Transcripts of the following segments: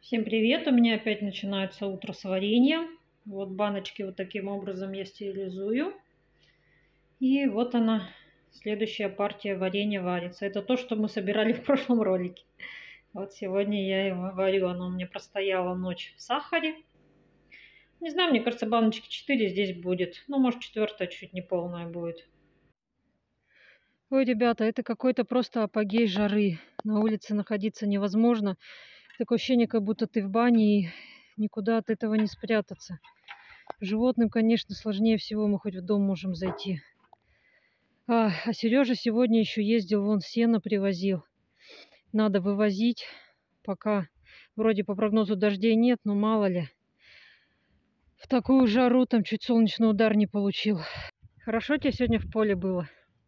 Всем привет! У меня опять начинается утро с варенья. Вот баночки вот таким образом я стерилизую. И вот она, следующая партия варенья варится. Это то, что мы собирали в прошлом ролике. Вот сегодня я его варю. Оно у меня простояло ночь в сахаре. Не знаю, мне кажется, баночки 4 здесь будет. Ну, может, 4-я чуть не полная будет. Ой, ребята, это какой-то просто апогей жары. На улице находиться невозможно. Такое ощущение, как будто ты в бане и никуда от этого не спрятаться. Животным, конечно, сложнее всего, мы хоть в дом можем зайти. А Сережа сегодня еще ездил, вон сено привозил. Надо вывозить, пока вроде по прогнозу дождей нет, но мало ли. В такую жару там чуть солнечный удар не получил. Хорошо тебе сегодня в поле было?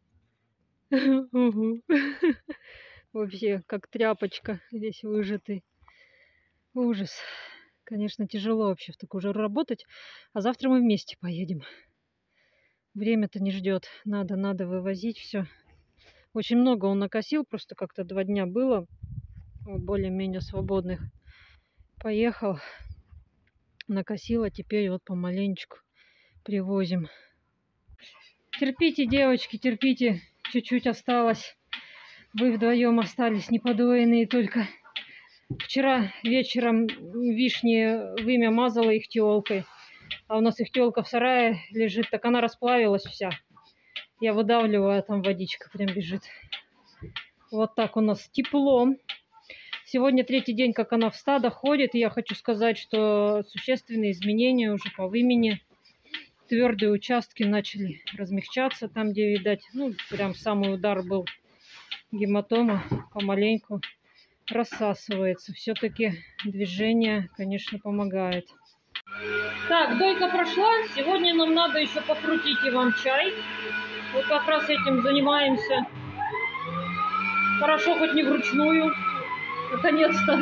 Вообще, как тряпочка, весь выжатый. Ужас. Конечно, тяжело вообще в такую жару работать. А завтра мы вместе поедем. Время-то не ждет. Надо вывозить все. Очень много он накосил. Просто как-то 2 дня было. Более-менее свободных. Поехал. Накосил, а теперь вот помаленечку привозим. Терпите, девочки, терпите. Чуть-чуть осталось. Вы вдвоем остались неподоенные только. Вчера вечером вишни вымя мазала ихтиолкой. А у нас ихтиолка в сарае лежит, так она расплавилась вся. Я выдавливаю, а там водичка прям бежит. Вот так у нас тепло. Сегодня 3-й день, как она в стадо ходит. И я хочу сказать, что существенные изменения уже по вымени. Твердые участки начали размягчаться. Там, где, видать, ну, прям самый удар был гематома, помаленьку рассасывается. Все-таки движение, конечно, помогает. Так, дойка прошла. Сегодня нам надо еще покрутить иван-чай. Вот как раз этим занимаемся. Хорошо, хоть не вручную. Наконец-то.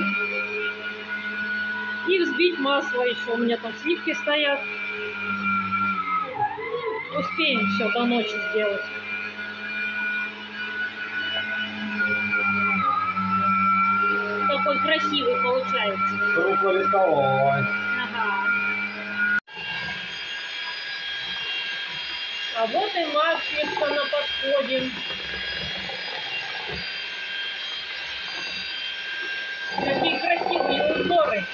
И взбить масло еще. У меня там сливки стоят. Успеем все до ночи сделать. Какой красивый получается. Круглолистовой. Ага. А вот и маслица на подходе. Какие красивые узоры.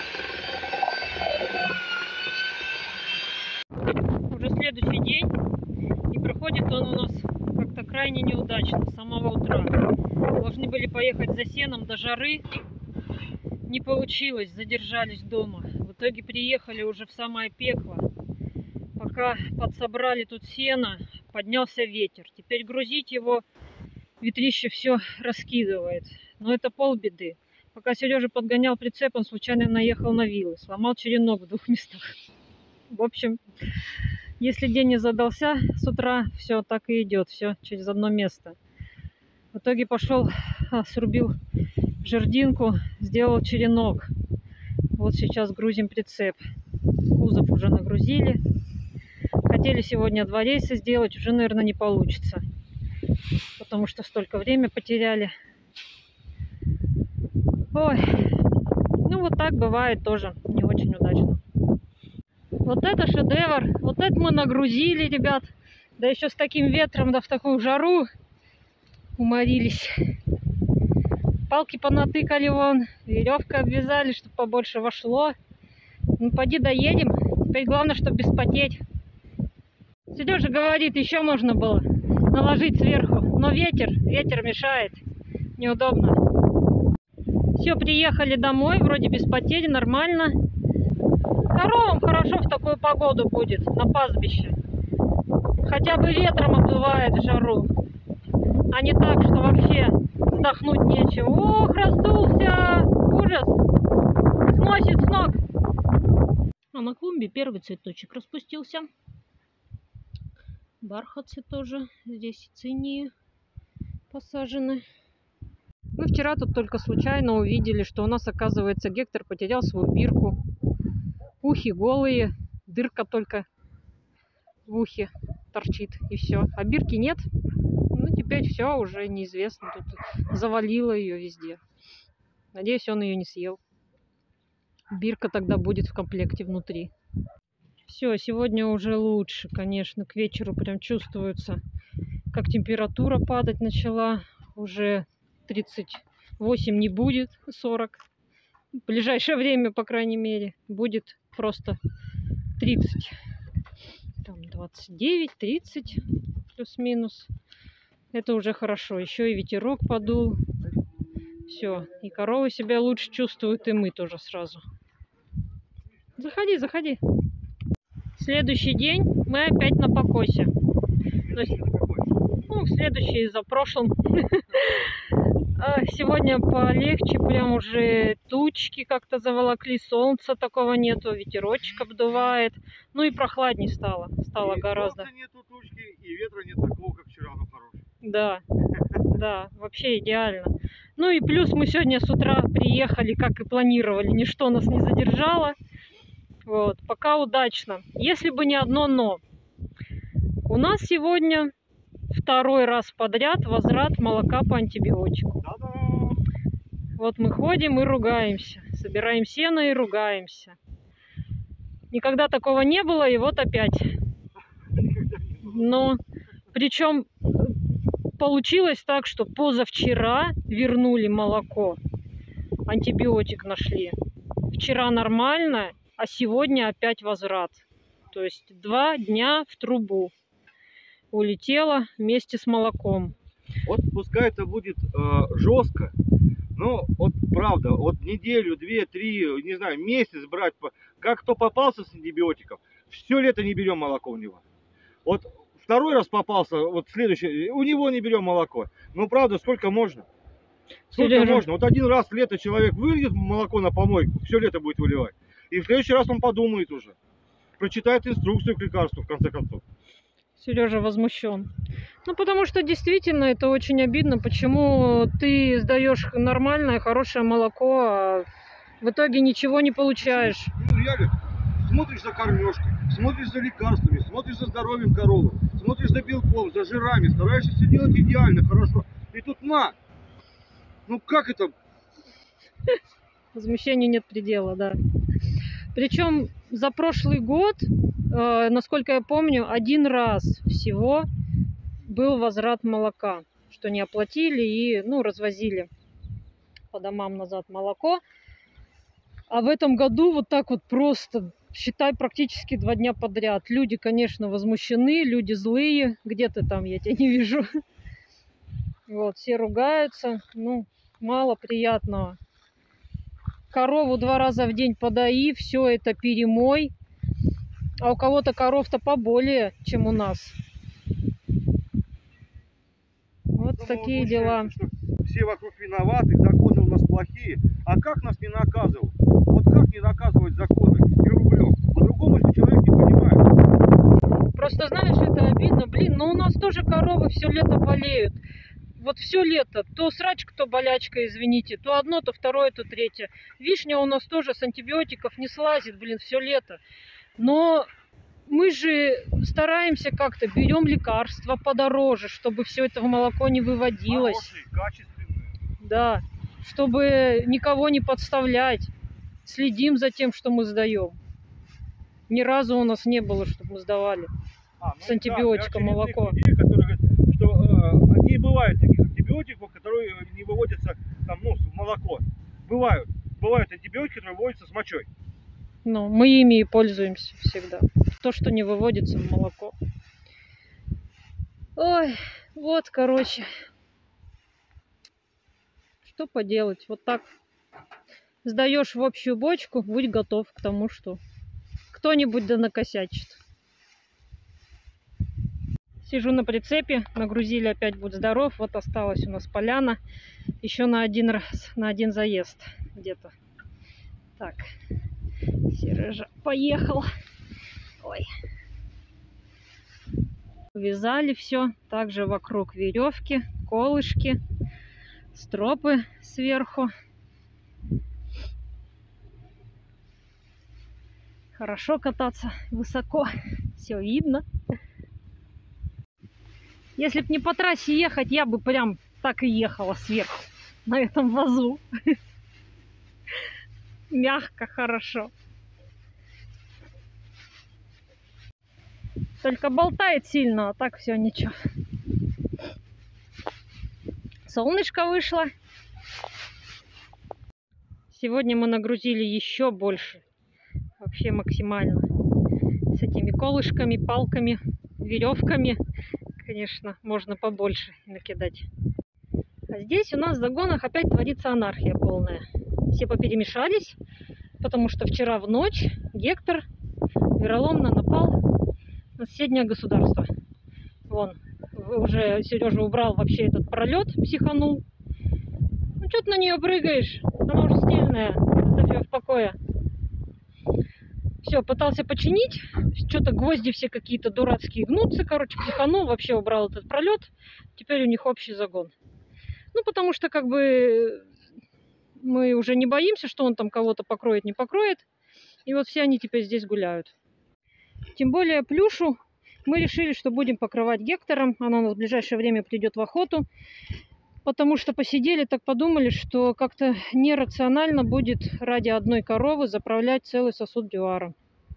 Уже следующий день. И проходит он у нас как-то крайне неудачно. С самого утра. Должны были поехать за сеном до жары. Не получилось, задержались дома. В итоге приехали уже в самое пекло. Пока подсобрали тут сено, поднялся ветер. Теперь грузить его, ветрище все раскидывает. Но это полбеды. Пока Сережа подгонял прицеп, он случайно наехал на вилы. Сломал черенок в 2 местах. В общем, если день не задался с утра, все так и идет. Все через одно место. В итоге пошел, срубил жердинку, сделал черенок. Вот сейчас грузим прицеп. Кузов уже нагрузили. Хотели сегодня 2 рейса сделать, уже, наверное, не получится. Потому что столько времени потеряли. Ой, ну вот так бывает тоже не очень удачно. Вот это шедевр. Вот это мы нагрузили, ребят. Да еще с таким ветром, да в такую жару. Уморились. Палки понатыкали вон, веревкой обвязали, чтобы побольше вошло. Ну, поди доедем. Теперь главное, чтобы без потеть. Сережа говорит, еще можно было наложить сверху. Но ветер мешает. Неудобно. Все, приехали домой. Вроде без потери, нормально. Коровам хорошо в такую погоду будет на пастбище. Хотя бы ветром обдувает в жару. А не так, что вообще вздохнуть нечего. Ох, раздулся! Ужас! Сносит с ног. А на клумбе первый цветочек распустился. Бархатцы тоже. Здесь цинии посажены. Мы вчера тут только случайно увидели, что у нас, оказывается, Гектор потерял свою бирку. Ухи голые, дырка только в ухе торчит, и все. А бирки нет. Ну, теперь все уже неизвестно. Тут завалило ее везде. Надеюсь, он ее не съел. Бирка тогда будет в комплекте внутри. Все, сегодня уже лучше, конечно. К вечеру прям чувствуется, как температура падать начала. Уже 38 не будет, 40. В ближайшее время, по крайней мере, будет просто 30. Там 29, 30 плюс-минус. Это уже хорошо. Еще и ветерок подул. Все. И коровы себя лучше чувствуют, и мы тоже сразу. Заходи, заходи. Следующий день мы опять на покосе. То есть, ну, следующий за прошлым. Сегодня полегче, прям уже тучки как-то заволокли, солнца такого нету, ветерочек обдувает. Ну и прохладней стало. Стало и гораздо. Нету тучки, и ветра нет такого, как вчера, но хороший. Да, да, вообще идеально. Ну и плюс мы сегодня с утра приехали, как и планировали, ничто нас не задержало. Вот, пока удачно. Если бы не одно но. У нас сегодня второй раз подряд возврат молока по антибиотику. Да-да. Вот мы ходим и ругаемся. Собираем сено и ругаемся. Никогда такого не было, и вот опять. Но причем получилось так, что позавчера вернули молоко. Антибиотик нашли. Вчера нормально, а сегодня опять возврат. То есть 2 дня в трубу улетела вместе с молоком. Вот пускай это будет жестко, но вот правда, вот неделю, 2-3, не знаю, месяц брать, как кто попался с антибиотиков, все лето не берем молоко у него. Вот второй раз попался, вот следующий, у него не берем молоко. Ну правда, сколько можно? Сколько Сережа, можно? Вот один раз в лето человек выльет молоко на помойку, все лето будет выливать. И в следующий раз он подумает уже. Прочитает инструкцию к лекарству, в конце концов. Сережа возмущен. Ну, потому что действительно это очень обидно. Почему ты сдаешь нормальное, хорошее молоко, а в итоге ничего не получаешь? Ну, реально, смотришь за кормежкой, смотришь за лекарствами, смотришь за здоровьем коровы, смотришь за белком, за жирами, стараешься все делать идеально, хорошо. И тут на! Ну как это? Возмущению нет предела, да. Причем за прошлый год, насколько я помню, один раз всего был возврат молока, что не оплатили и, ну, развозили по домам назад молоко. А в этом году вот так вот просто, считай, практически 2 дня подряд. Люди, конечно, возмущены, люди злые. Где ты там, я тебя не вижу. Вот, все ругаются. Ну, мало приятного. Корову 2 раза в день подаи, все это перемой. А у кого-то коров-то поболее, чем у нас. Вот Ну, такие дела. Что все вокруг виноваты, законы у нас плохие. А как нас не наказывают? Вот как не наказывать законы и рублем? По-другому же человек не понимает. Просто знаешь, это обидно. Блин, но у нас тоже коровы все лето болеют. Вот все лето. То срачка, то болячка, извините. То одно, то второе, то третье. Вишня у нас тоже с антибиотиков не слазит, блин, все лето. Но мы же стараемся как-то, берем лекарства подороже, чтобы все это в молоко не выводилось. Хорошие, качественные. Да, чтобы никого не подставлять. Следим за тем, что мы сдаем. Ни разу у нас не было, чтобы мы сдавали с антибиотиком молоко. Людей, которые говорят, что не бывает таких антибиотиков, которые не выводятся там, ну, в молоко. Бывают антибиотики, которые выводятся с мочой. Ну, мы ими и пользуемся всегда. То, что не выводится в молоко. Ой, вот, короче. Что поделать? Вот так. Сдаешь в общую бочку, будь готов к тому, что кто-нибудь да накосячит. Сижу на прицепе, нагрузили опять, будь здоров. Вот осталась у нас поляна. Еще на один раз, на один заезд где-то. Так, Сережа поехал. Ой. Вязали все. Также вокруг веревки, колышки, стропы сверху. Хорошо кататься высоко. Все видно. Если б не по трассе ехать, я бы прям так и ехала сверху на этом вазу. Мягко, хорошо. Только болтает сильно, а так все ничего. Солнышко вышло. Сегодня мы нагрузили еще больше. Вообще максимально. С этими колышками, палками, веревками. Конечно, можно побольше накидать. А здесь у нас в загонах опять творится анархия полная. Все поперемешались, потому что вчера в ночь Гектор вероломно напал на соседнее государство. Вон, уже Сережа убрал вообще этот пролет, психанул. Ну, что ты на нее прыгаешь? Она уже стильная, оставь ее в покое. Все, пытался починить, что-то гвозди все какие-то дурацкие гнутся, короче, психанул, вообще убрал этот пролет. Теперь у них общий загон. Ну, потому что, как бы, мы уже не боимся, что он там кого-то покроет, не покроет. И вот все они теперь здесь гуляют. Тем более плюшу мы решили, что будем покрывать Гектором. Она у нас в ближайшее время придет в охоту. Потому что посидели, так подумали, что как-то нерационально будет ради одной коровы заправлять целый сосуд дюара.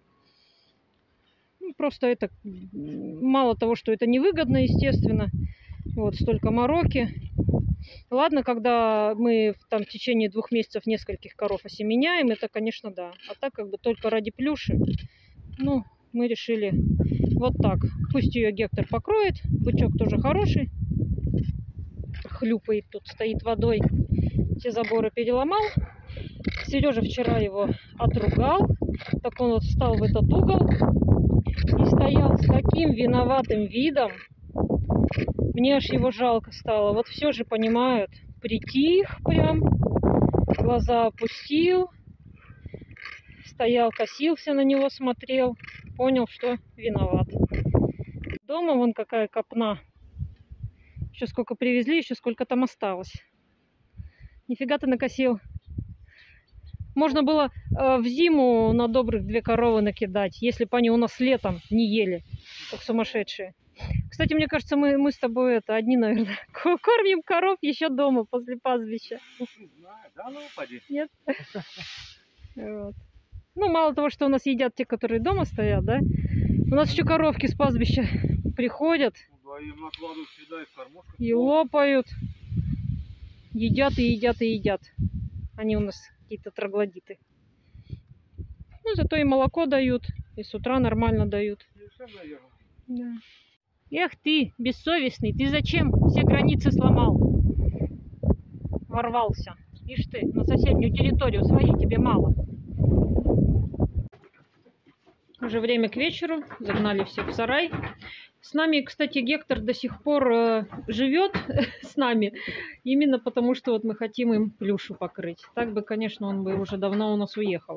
Ну, просто это мало того, что это невыгодно, естественно. Вот столько мороки. Ладно, когда мы там в течение 2 месяцев нескольких коров осеменяем, это, конечно, да. А так как бы только ради плюши, ну, мы решили вот так. Пусть ее Гектор покроет. Бычок тоже хороший. Хлюпает тут, стоит водой. Все заборы переломал. Сережа вчера его отругал. Так он вот встал в этот угол и стоял с таким виноватым видом. Мне аж его жалко стало. Вот все же понимают. Притих прям. Глаза опустил. Стоял, косился на него, смотрел. Понял, что виноват. Дома вон какая копна. Еще сколько привезли, еще сколько там осталось. Нифига ты накосил. Можно было в зиму на добрых 2 коровы накидать, если бы они у нас летом не ели, как сумасшедшие. Кстати, мне кажется, мы с тобой одни, наверное, кормим коров еще дома после пастбища. Не знаю, да ну поди. Нет? Вот. Ну, мало того, что у нас едят те, которые дома стоят, да? У нас еще коровки с пастбища приходят. Им накладывают всегда из кормушек. И лопают. Едят и едят и едят. Они у нас какие-то троглодиты. Ну, зато и молоко дают. И с утра нормально дают. Да. Эх ты, бессовестный. Ты зачем все границы сломал? Ворвался. Ишь ты, на соседнюю территорию своей тебе мало. Уже время к вечеру. Загнали всех в сарай. С нами, кстати, Гектор до сих пор живет с нами, именно потому что вот мы хотим им плюшу покрыть. Так бы, конечно, он бы уже давно у нас уехал.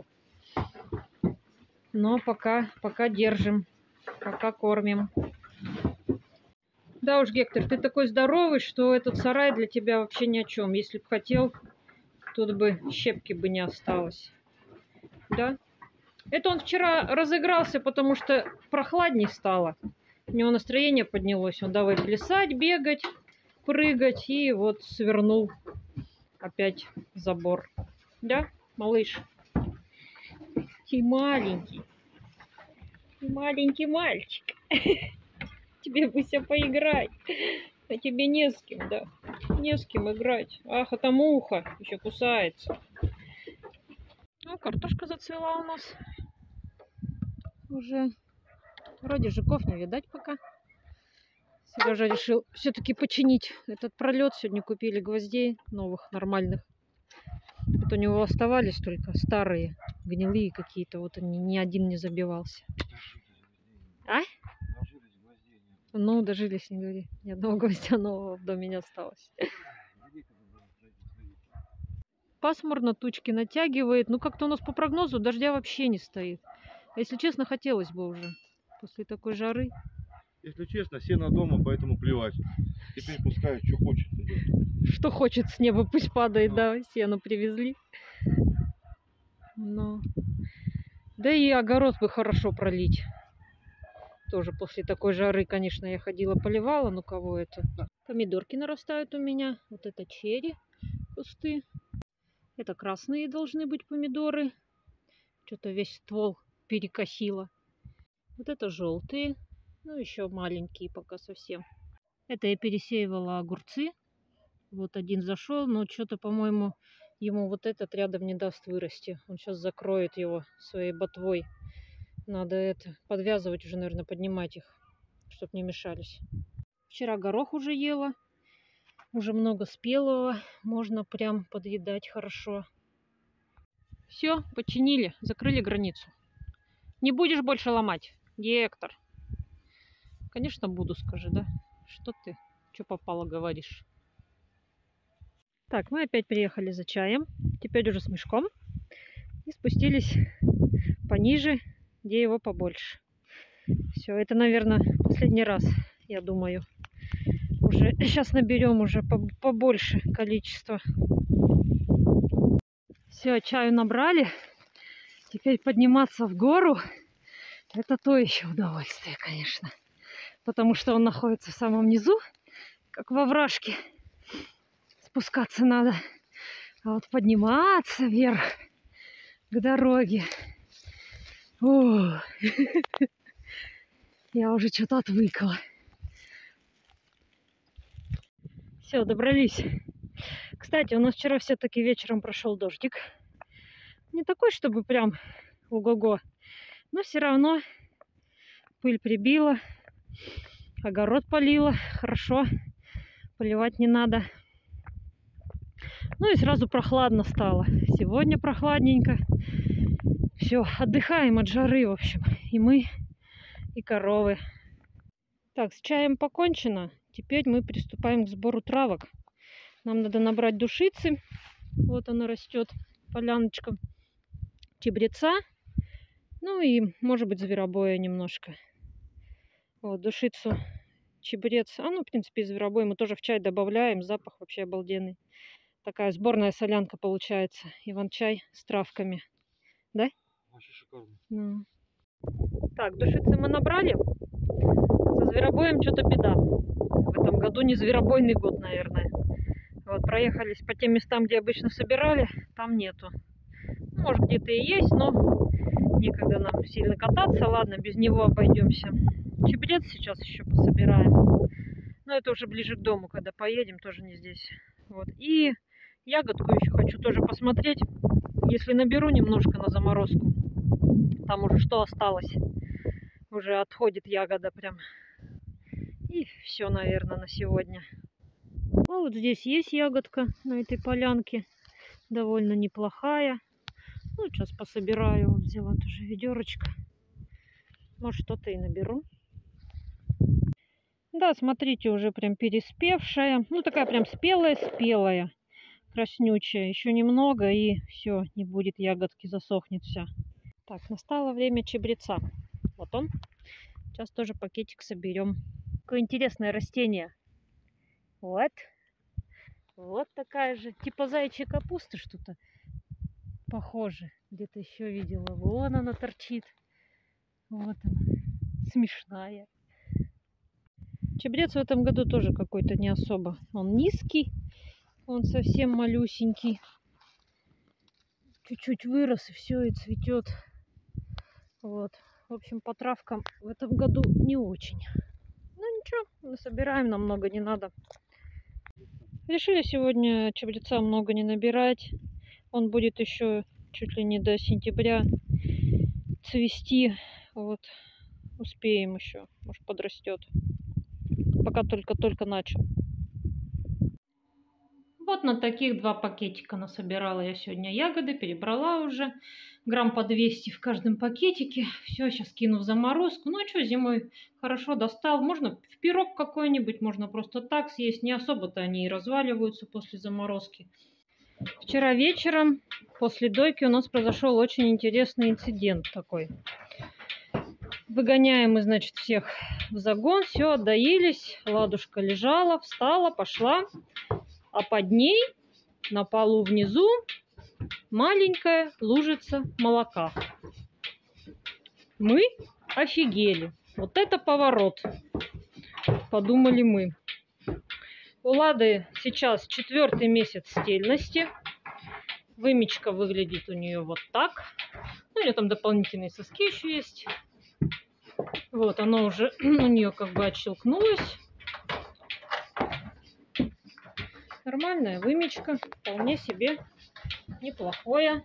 Но пока держим, пока кормим. Да уж, Гектор, ты такой здоровый, что этот сарай для тебя вообще ни о чем. Если бы хотел, тут бы щепки бы не осталось. Да? Это он вчера разыгрался, потому что прохладней стало. У него настроение поднялось. Он давай плясать, бегать, прыгать. И вот свернул опять забор. Да, малыш? Ты маленький. Ты маленький мальчик. Тебе бы все поиграть. А тебе не с кем, да? Не с кем играть. Ах, это муха. Еще кусается. Ну, картошка зацвела у нас. Уже... Вроде жуков не видать пока. Сережа решил все-таки починить этот пролет. Сегодня купили гвоздей новых, нормальных. Вот у него оставались только старые, гнилые какие-то. Вот они, ни один не забивался. А? Ну, дожились, не говори. Ни одного гвоздя нового в доме не осталось. Пасмурно, тучки натягивает. Ну, как-то у нас по прогнозу дождя вообще не стоит. А если честно, хотелось бы уже. После такой жары. Если честно, сено дома, поэтому плевать. Теперь пускай что хочет. Что хочет с неба, пусть падает, да, сено привезли. Но... Да и огород бы хорошо пролить. Тоже после такой жары, конечно, я ходила, поливала, но кого это? Помидорки нарастают у меня. Вот это черри, кусты. Это красные должны быть помидоры. Что-то весь ствол перекосило. Вот это желтые. Ну, еще маленькие пока совсем. Это я пересеивала огурцы. Вот один зашел, но что-то, по-моему, ему вот этот рядом не даст вырасти. Он сейчас закроет его своей ботвой. Надо это подвязывать уже, наверное, поднимать их, чтобы не мешались. Вчера горох уже ела. Уже много спелого. Можно прям подъедать хорошо. Все, починили, закрыли границу. Не будешь больше ломать, Гектор? Конечно, буду, скажи, да? Что ты? Что попало, говоришь? Так, мы опять приехали за чаем. Теперь уже с мешком. И спустились пониже, где его побольше. Все, это, наверное, последний раз, я думаю. Уже сейчас наберем уже побольше количество. Все, чаю набрали. Теперь подниматься в гору — это то еще удовольствие, конечно. Потому что он находится в самом низу, как во овражке. Спускаться надо. А вот подниматься вверх к дороге. О, я уже что-то отвыкла. Все, добрались. Кстати, у нас вчера все-таки вечером прошел дождик. Не такой, чтобы прям ого-го. Но все равно пыль прибила. Огород полила. Хорошо. Поливать не надо. Ну и сразу прохладно стало. Сегодня прохладненько. Все, отдыхаем от жары, в общем. И мы, и коровы. Так, с чаем покончено. Теперь мы приступаем к сбору травок. Нам надо набрать душицы. Вот она растет, поляночка. Чебреца. Ну и, может быть, зверобоя немножко. Вот, душицу, чебрец. Ну, в принципе, зверобой мы тоже в чай добавляем. Запах вообще обалденный. Такая сборная солянка получается. Иван-чай с травками. Да? Вообще шикарно. Ну. Так, душицы мы набрали. Со зверобоем что-то беда. В этом году не зверобойный год, наверное. Вот, проехались по тем местам, где обычно собирали. Там нету. Может, где-то и есть, но некогда нам сильно кататься. Ладно, без него обойдемся. Чебрец сейчас еще пособираем. Но это уже ближе к дому, когда поедем, тоже не здесь. Вот. И ягодку еще хочу тоже посмотреть. Если наберу немножко на заморозку, там уже что осталось. Уже отходит ягода прям. И все, наверное, на сегодня. А вот здесь есть ягодка на этой полянке. Довольно неплохая. Ну, сейчас пособираю. Вот взяла тоже ведерочко. Может, что-то и наберу. Да, смотрите, уже прям переспевшая. Ну, такая прям спелая-спелая. Краснючая. Еще немного, и все, не будет ягодки, засохнет вся. Так, настало время чебреца. Вот он. Сейчас тоже пакетик соберем. Какое интересное растение. Вот. Вот такая же. Типа заячьей капусты что-то похоже. Где-то еще видела. Вон она торчит. Вот она. Смешная. Чебрец в этом году тоже какой-то не особо. Он низкий. Он совсем малюсенький. Чуть-чуть вырос, и все, и цветет. Вот. В общем, по травкам в этом году не очень. Ну ничего, мы собираем, нам много не надо. Решили сегодня чебреца много не набирать. Он будет еще чуть ли не до сентября цвести. Вот. Успеем еще. Может, подрастет. Пока только-только начал. Вот на таких 2 пакетика насобирала я сегодня ягоды. Перебрала уже. Грамм по 200 в каждом пакетике. Все, сейчас кину в заморозку. Ну а что, зимой хорошо достал. Можно в пирог какой-нибудь, можно просто так съесть. Не особо-то они и разваливаются после заморозки. Вчера вечером после дойки у нас произошел очень интересный инцидент такой. Выгоняем мы, значит, всех в загон. Все, отдоились. Ладушка лежала, встала, пошла. А под ней на полу внизу маленькая лужица молока. Мы офигели. Вот это поворот, подумали мы. У Лады сейчас 4-й месяц стельности. Вымечка выглядит у нее вот так. Ну, у нее там дополнительные соски еще есть. Вот, оно уже у нее как бы отщелкнулось. Нормальная вымечка, вполне себе неплохое.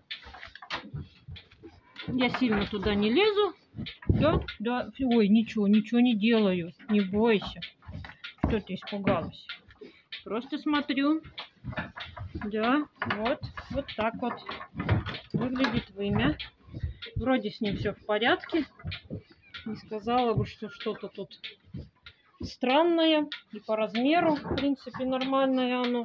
Я сильно туда не лезу. Да. Ой, ничего не делаю. Не бойся. Что ты испугалась? Просто смотрю. Да, вот так вот выглядит вымя. Вроде с ним все в порядке. Не сказала бы, что что-то тут странное. И по размеру, в принципе, нормальное оно.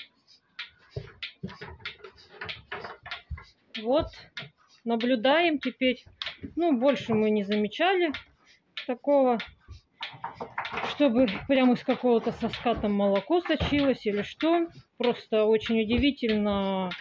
Вот. Наблюдаем теперь. Ну, больше мы не замечали такого, чтобы прямо из какого-то соска там молоко сочилось или что. Просто очень удивительно.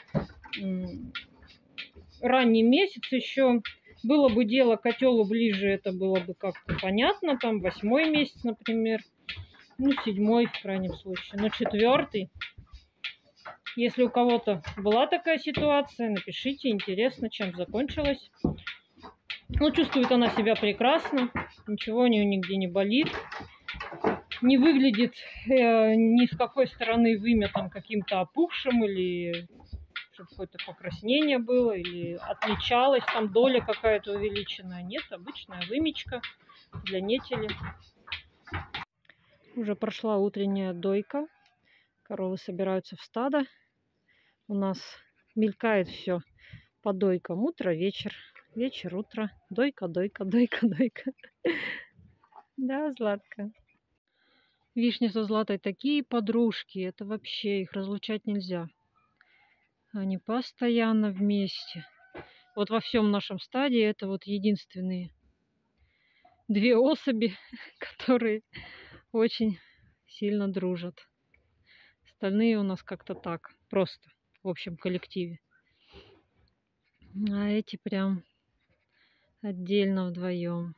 Ранний месяц еще. Было бы дело котелу ближе, это было бы как-то понятно. Там 8-й месяц, например. Ну, 7-й в крайнем случае. Но 4-й. Если у кого-то была такая ситуация, напишите, интересно, чем закончилась. Ну, чувствует она себя прекрасно, ничего у нее нигде не болит. Не выглядит ни с какой стороны вымя там каким-то опухшим, или чтобы какое-то покраснение было, или отличалась, там доля какая-то увеличенная. Нет, обычная вымечка для нетели. Уже прошла утренняя дойка. Коровы собираются в стадо. У нас мелькает все по дойкам. Утро, вечер, вечер, утро. Дойка. Да, Златка. Вишня со Златой такие подружки. Это вообще, их разлучать нельзя. Они постоянно вместе. Вот во всем нашем стаде это вот единственные 2 особи, которые очень сильно дружат. Остальные у нас как-то так, просто в общем коллективе. А эти прям отдельно вдвоем.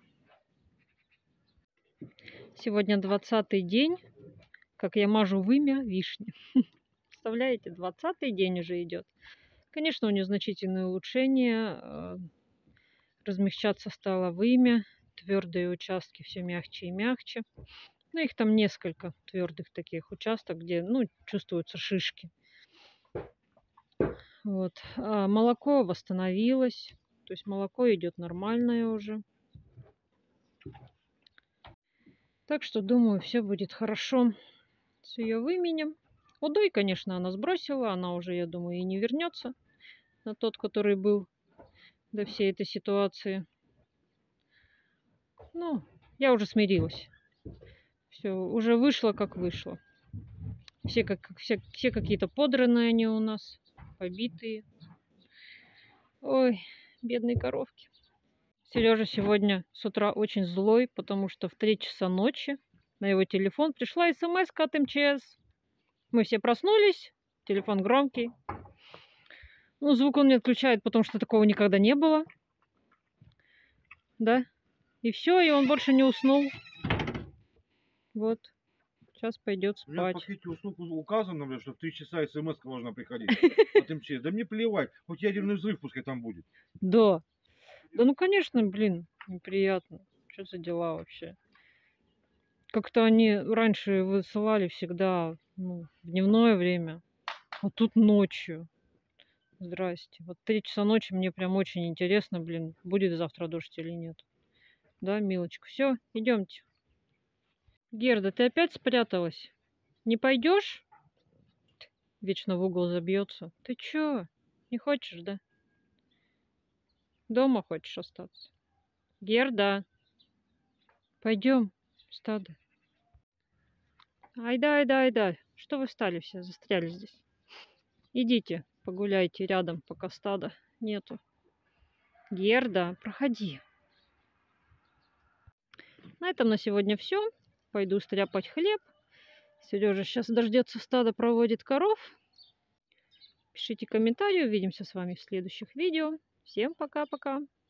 Сегодня 20-й день, как я мажу вымя вишни. Представляете, 20-й день уже идет. Конечно, у нее значительные улучшения. Размягчаться стало вымя. Твердые участки все мягче и мягче. Ну, их там несколько твердых таких участков, где, ну, чувствуются шишки. Вот. А молоко восстановилось. То есть молоко идет нормальное уже. Так что, думаю, все будет хорошо с ее выменем. Удой, конечно, она сбросила. Она уже, я думаю, и не вернется на тот, который был до всей этой ситуации. Ну, я уже смирилась. Все, уже вышло, как вышло. Все какие-то подранные они у нас, побитые. Ой, бедные коровки. Сережа сегодня с утра очень злой, потому что в 3 часа ночи на его телефон пришла смс-ка от МЧС. Мы все проснулись, телефон громкий. Ну, звук он не отключает, потому что такого никогда не было. Да? И все, и он больше не уснул. Вот. Сейчас пойдет спать. У меня в пакете услуг указано, что в 3 часа смс должна приходить от МЧС. Да мне плевать, хоть ядерный взрыв пускай там будет. Да. Да ну конечно, блин, неприятно. Что за дела вообще? Как-то они раньше высылали всегда, ну, в дневное время, а тут ночью. Здрасте. Вот 3 часа ночи мне прям очень интересно, блин, будет завтра дождь или нет. Да, милочка? Все, идемте. Герда, ты опять спряталась? Не пойдешь? Вечно в угол забьется. Ты чё? Не хочешь, да? Дома хочешь остаться? Герда, пойдем, стадо. Айда. Что вы встали все, застряли здесь? Идите, погуляйте рядом, пока стада нету. Герда, проходи. На этом на сегодня все. Пойду стряпать хлеб. Сережа сейчас дождется стада, проводит коров. Пишите комментарии, увидимся с вами в следующих видео. Всем пока-пока.